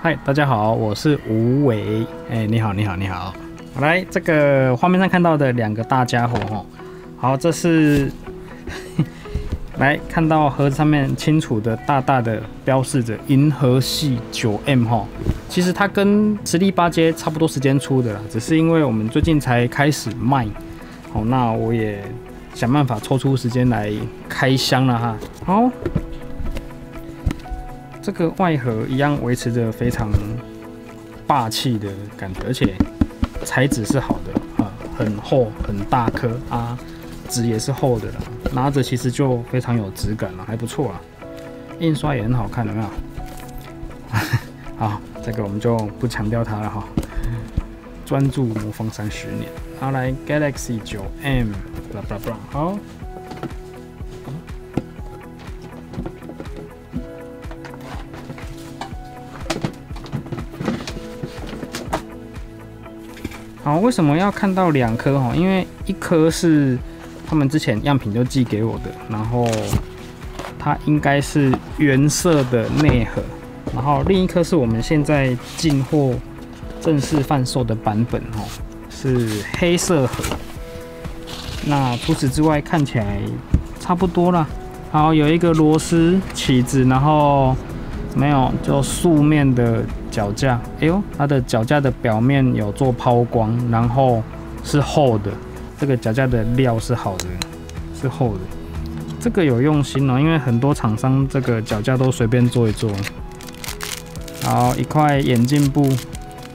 嗨，大家好，我是吴伟。你好，你好，你好。来，这个画面上看到的两个大家伙哈，好，这是来看到盒子上面清楚的大大的标示着银河系 9M 哈。其实它跟磁力8阶差不多时间出的啦，只是因为我们最近才开始卖，好，那我也想办法抽出时间来开箱了哈。好。这个外盒一样维持着非常霸气的感觉，而且材质是好的，很厚很大颗啊，纸也是厚的啦，拿着其实就非常有质感了，还不错啦。印刷也很好看，有没有？好，这个我们就不强调它了哈。专注魔方30年，好来 Galaxy 9M， 好。好，为什么要看到2颗哈？因为一颗是他们之前样品就寄给我的，然后它应该是原色的内盒，然后另一颗是我们现在进货正式贩售的版本哈，是黑色盒。那除此之外看起来差不多啦。好，有一个螺丝起子，然后没有就素面的脚架，哎呦，它的脚架的表面有做抛光，然后是厚的，这个脚架的料是好的，是厚的，这个有用心哦，因为很多厂商这个脚架都随便做一做。好，一块眼镜布，眼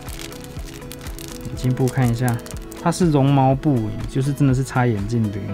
镜布看一下，它是绒毛布，就是真的是擦眼镜的。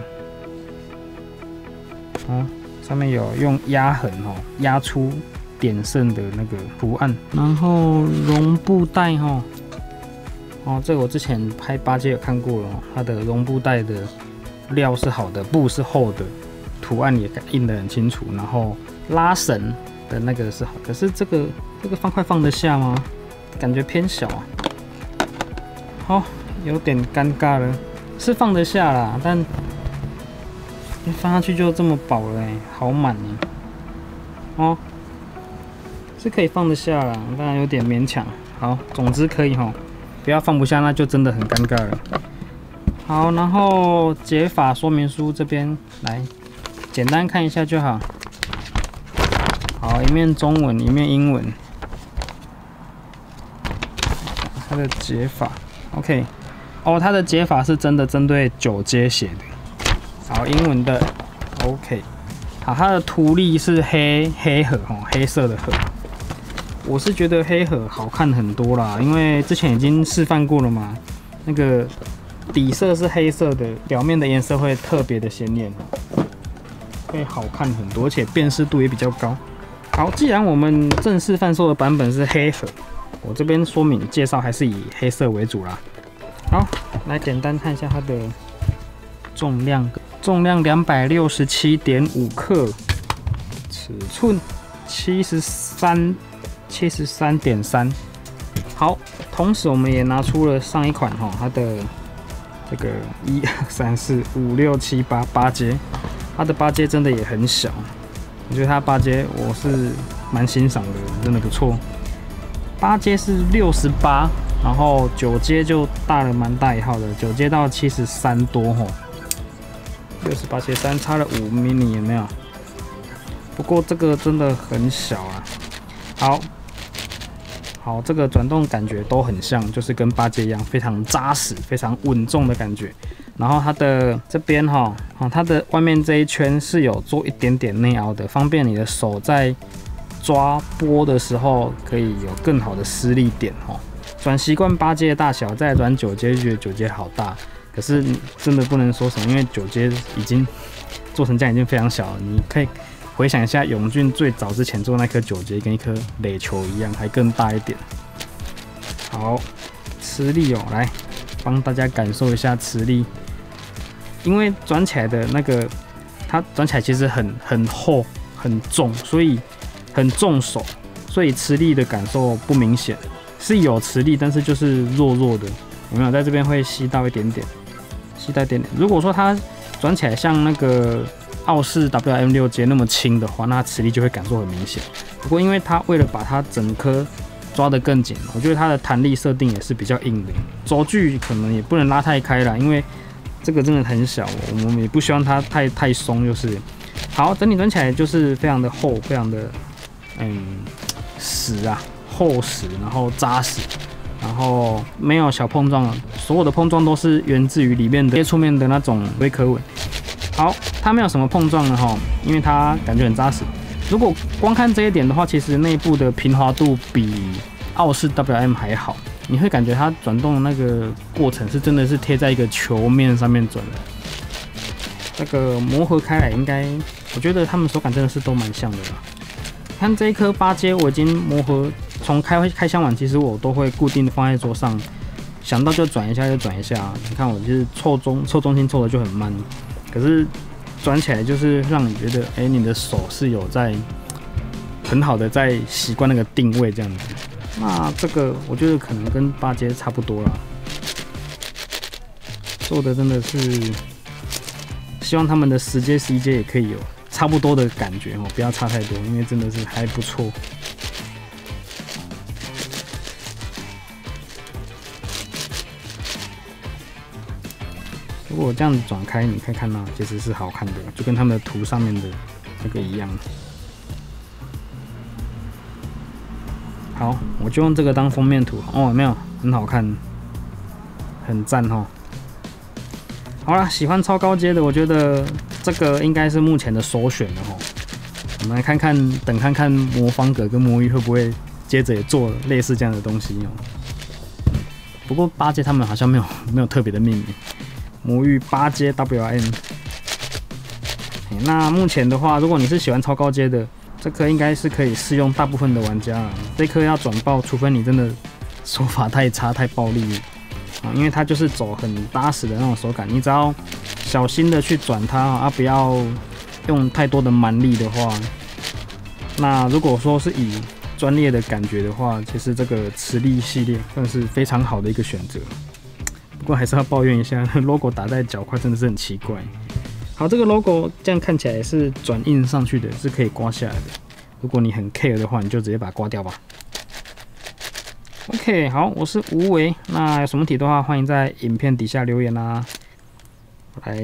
哦，上面有用压痕哦，压出点阵的那个图案，然后绒布袋哈，哦，这个我之前拍8阶有看过了，它的绒布袋的料是好的，布是厚的，图案也印得很清楚，然后拉绳的那个是好，可是这个方块放得下吗？感觉偏小啊，好，有点尴尬了，是放得下啦，但一放下去就这么饱了好满哦。是可以放得下啦，当然有点勉强。好，总之可以哈，不要放不下，那就真的很尴尬了。好，然后解法说明书这边来简单看一下就好。好，一面中文，一面英文。它的解法 ，OK， 哦，它的解法是真的针对9阶写的。好，英文的 OK。好，它的图例是黑盒哈，黑色的盒。我是觉得黑盒好看很多啦，因为之前已经示范过了嘛。那个底色是黑色的，表面的颜色会特别的鲜艳，会好看很多，而且辨识度也比较高。好，既然我们正式贩售的版本是黑盒，我这边说明介绍还是以黑色为主啦。好，来简单看一下它的重量267.5克，尺寸73.3。好，同时我们也拿出了上一款哈，它的这个1、2、3、4、5、6、7、8阶，它的8阶真的也很小，我觉得它8阶我是蛮欣赏的，真的不错。8阶是68，然后9阶就大了蛮大一号的，9阶到73多吼，68切3差了5 mini 有没有？不过这个真的很小啊。好，这个转动感觉都很像，就是跟8阶一样，非常扎实、非常稳重的感觉。然后它的这边哈，它的外面这一圈是有做一点点内凹的，方便你的手在抓拨的时候可以有更好的施力点哈。转习惯8阶的大小，再转9阶就觉得9阶好大。可是真的不能说什么，因为9阶已经做成这样已经非常小了。你可以回想一下永俊最早之前做那颗9阶，跟一颗垒球一样，还更大一点。好，磁力哦，来帮大家感受一下磁力。因为转起来的那个，它转起来其实很厚、很重，所以很重手，所以磁力的感受不明显，是有磁力，但是就是弱弱的，有没有？在这边会吸到一点点。如果说它转起来像那个傲视 WM6 阶那么轻的话，那它磁力就会感受很明显。不过因为它为了把它整颗抓得更紧。我觉得它的弹力设定也是比较硬的，轴距可能也不能拉太开啦，因为这个真的很小，我们也不希望它太松，就是。好，整体转起来就是非常的厚，非常的实啊，厚实，然后扎实，然后没有小碰撞，所有的碰撞都是源自于里面的接触面的那种微壳纹。好，它没有什么碰撞了哈，因为它感觉很扎实。如果光看这一点的话，其实内部的平滑度比傲视 WM 还好，你会感觉它转动的那个过程是真的是贴在一个球面上面转的。这个磨合开来应该，我觉得他们手感真的是都蛮像的啦。看这一颗8阶，我已经磨合，从开箱完，其实我都会固定放在桌上，想到就转一下就转一下。你看我就是凑中心凑的就很慢，可是转起来就是让你觉得，你的手是有在很好的在习惯那个定位这样子。那这个我觉得可能跟8阶差不多啦，做的真的是。希望他们的10阶、11阶也可以有差不多的感觉哦，不要差太多，因为真的是还不错。如果这样子转开，你可以看到其实是好看的，就跟他们的图上面的那个一样。好，我就用这个当封面图哦，有没有很好看，很赞哦。好啦，喜欢超高阶的，我觉得这个应该是目前的首选了吼。我们来看看魔方格跟魔域会不会接着也做类似这样的东西哦。不过8阶他们好像没有特别的命名，魔域8阶 WM。那目前的话，如果你是喜欢超高阶的，这颗应该是可以适用大部分的玩家。这颗要转爆，除非你真的手法太差太暴力了。因为它就是走很扎实的那种手感，你只要小心的去转它不要用太多的蛮力的话，那如果说是以专业的感觉的话，其实这个磁力系列算是非常好的一个选择。不过还是要抱怨一下，logo 打在脚块真的是很奇怪。好，这个 logo 这样看起来是转印上去的，是可以刮下来的。如果你很 care 的话，你就直接把它刮掉吧。OK， 好，我是无为。那有什么题的话，欢迎在影片底下留言啦。来，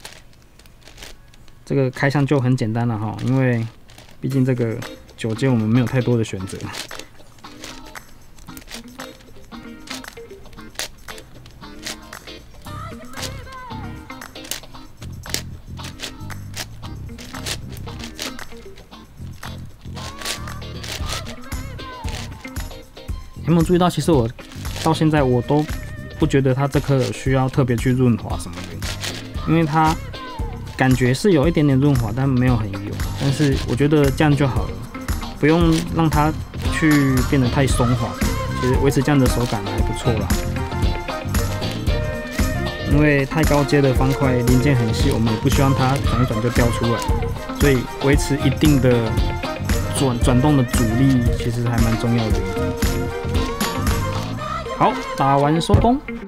这个开箱就很简单了哈，因为毕竟这个9阶我们没有太多的选择。有没有注意到？其实我到现在我都不觉得它这颗需要特别去润滑什么的，因为它感觉是有一点点润滑，但没有很油。但是我觉得这样就好了，不用让它去变得太松滑。其实维持这样的手感还不错啦。因为太高阶的方块零件很细，我们也不希望它转一转就掉出来，所以维持一定的转动的阻力其实还蛮重要的。好，打完收工。